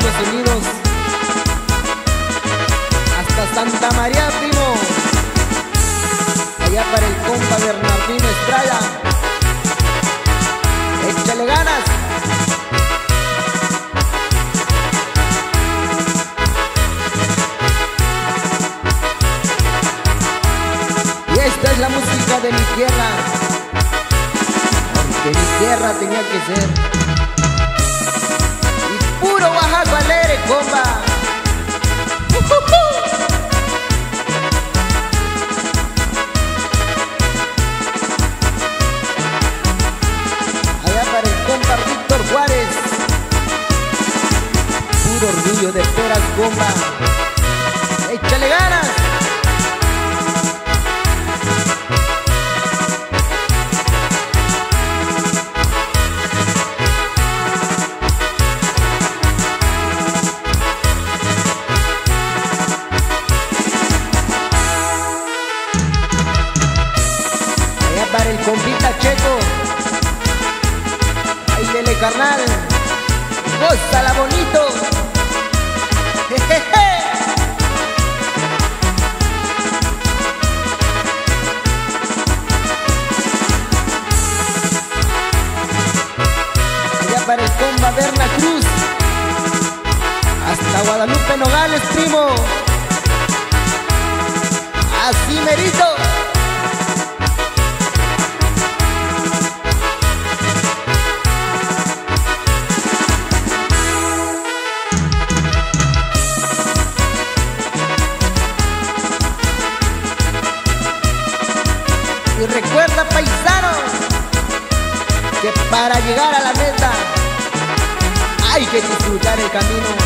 Estados Unidos hasta Santa María, primo. Allá para el compa Bernardino Estrada. Échale ganas. Y esta es la música de mi tierra, porque mi tierra tenía que ser. Y puro Oaxaca alegre, compa. Allá para el compa Víctor Juárez. Puro orgullo de peras, compa. Échale ganas. Para el compita Checo, ahí dele, carnal, gózala bonito. Jejeje. Allá para el compa Berna Cruz, hasta Guadalupe Nogales, primo. Así merito. Y recuerda, paisanos, que para llegar a la meta hay que disfrutar el camino.